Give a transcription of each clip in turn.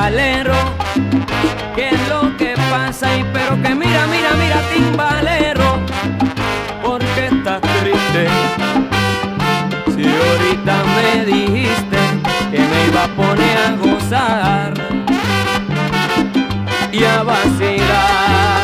timbalero, ¿qué es lo que pasa ahí? Pero que mira, mira, mira, timbalero, ¿por qué estás triste? Si ahorita me dijiste que me iba a poner a gozar y a vacilar.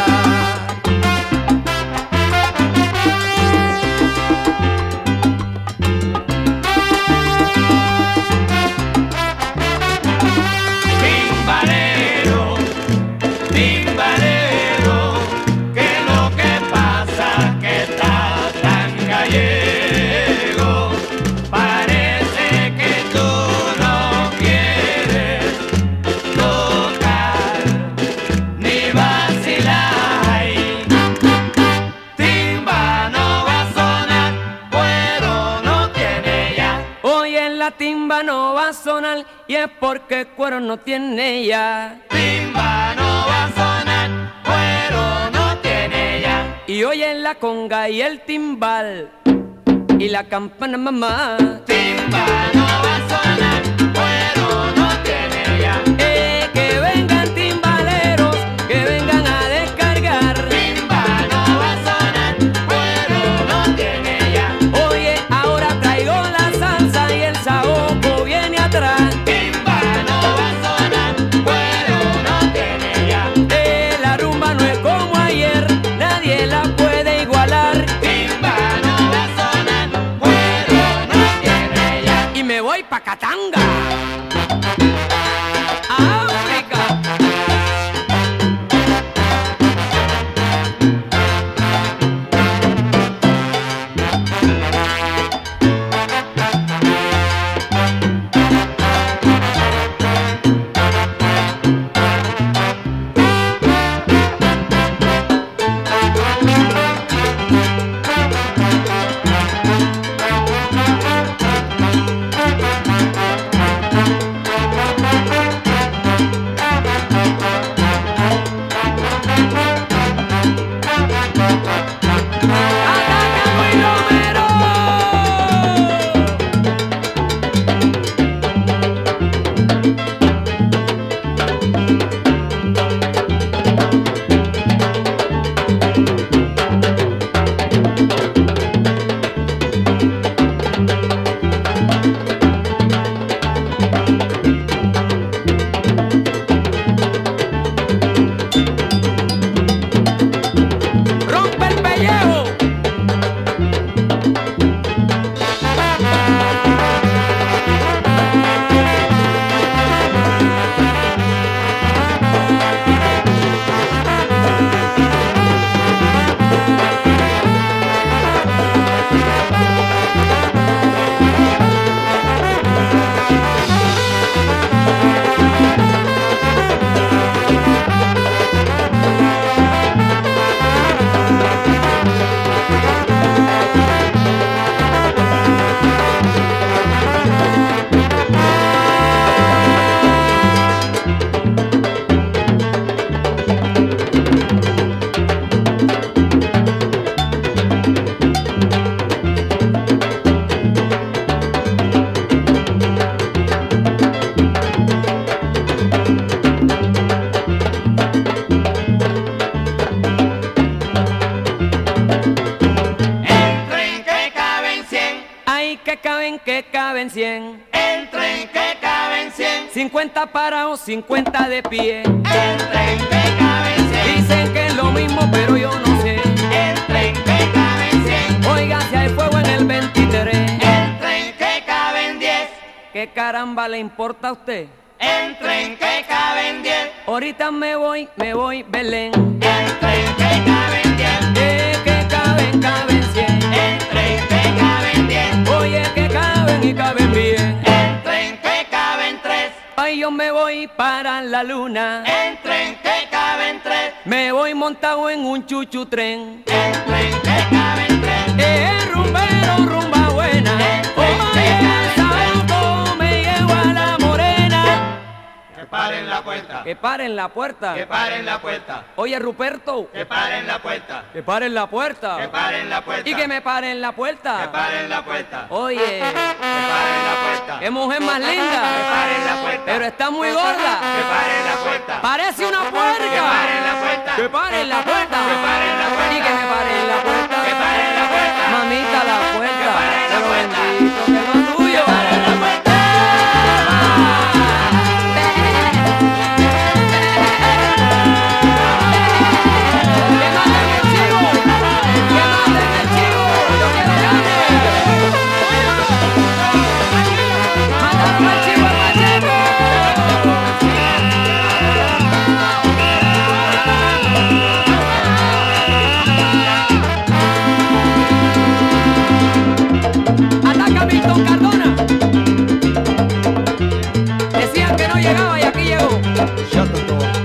Timba no va a sonar y es porque cuero no tiene ya. Timba no va a sonar, cuero no tiene ya. Y oye la conga y el timbal y la campana mamá. Timba no va a sonar, cuero no tiene ya. Que vengan timbaleros, que vengan a descargar. Timba no va a sonar, cuero no tiene ya. Oye, ahora traigo la salsa y el saoco viene atrás. Timba no va a sonar, cuero no tiene ya. La rumba no es como ayer, nadie la puede igualar. Timba no va a sonar, cuero no tiene ya. Y me voy pa' Katanga, África. Que caben 100. Entren que caben 100. 50 parados, 50 de pie. Entren que caben 100. Dicen que es lo mismo, pero yo no sé. Entren que caben 100. Oiga, si hay fuego en el 23. Entren que caben 10. ¿Qué caramba le importa a usted? Entren que caben 10. Ahorita me voy, Belén. Entren que caben 10. Que caben 100. Entren que caben 10. Oye, que caben y caben bien. Entren que caben 3. Ay, yo me voy para la luna. Entren que caben 3. Me voy montado en un chuchu tren. Entren que caben 3. Rumbero, rumba buena. Entren que caben 3. Me llevo a la morena. Que paren la puerta. Que paren la puerta. Que paren la puerta. Oye, Ruperto. Que paren la puerta. Que paren la puerta. Que paren la puerta. Y que me paren la puerta. Que paren la puerta. Oye. Que paren la puerta. Qué mujer más linda. Que paren la puerta. Pero está muy gorda. Que paren la puerta. Parece una puerca. Que paren la puerta. Que paren la puerta. Que paren la puerta. Y que me paren la puerta. Que paren la puerta. Mamita, la puerta. Que paren la Pero puerta. bendito que es lo tuyo. Que paren la puerta. ¡Que maten el chivo! ¡Que maten el chivo! ¡Yo quiero carne! ¡Mataron al chivo al machete! ¡Ataca a Milton Cardona! Decían que no llegaba y aquí llegó. Shut the door.